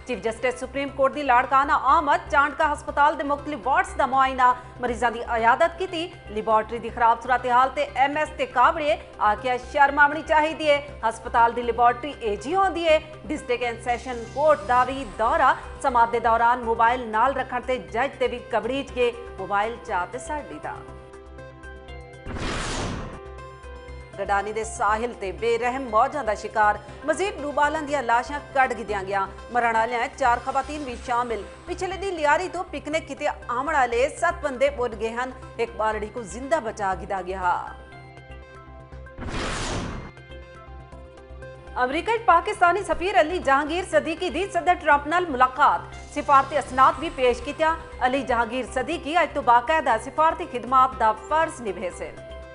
Chief justice supreme court दी लाड़काना आमद चांडका हस्पताल दे मुख्तलिफ वार्ड्स दा मुआयना मरीजां दी इयादत कीती। लैबोरेटरी दी खराब सूरत हाल ते MS ते काबड़े आखिया शर्म आवनी चाहिदी है। हस्पताल दी लैबोरेटरी एजी होंदी है। डिस्ट्रिक्ट एंड सैशन कोर्ट दा भी दौरा समात दे दौरान मोबाइल नाल रखण ते जज ते भी कबड़ीज के मोबाइल चाते साड़ी दा। गडानी दे साहिल ते बेरहम मौजां दा शिकार मजीद डूबालां दियां लाशां कढ गिदियां गया। मरण आलियां 4 खवातीन भी शामिल। पिछले दी लियारी तो पिकनिक किते आमण आले 7 बंदे बुड गए हन। एक बालड़ी को जिंदा बचा गिदा गया। अमरीका पाकिस्तानी सफीर अली जहांगीर सदीकी दी सदर ट्रंप नाल मुलाकात। सिफारती असनाद भी पेश किया। अली जहांगीर सदीकी अज तो बाकायदा सिफारती खिदमात दा फर्ज निभे से।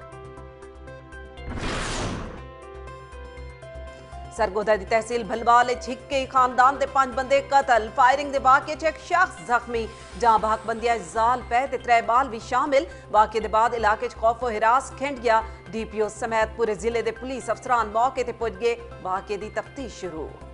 सरगोदा दी तहसील भलवाल छिक्के खानदान दे 5 बंदे कतल। फायरिंग दे वाक़े च एक शख्स जख्मी। जहां भाकबंदियां जाल पै ते 3 बाल भी शामिल। वाक़े दे बाद इलाके च खौफो हिरास खिंड गया। DPO समेत पूरे जिले दे पुलिस अफसरान मौके ते पुज गए। वाक़े दी तफ्तीश शुरू।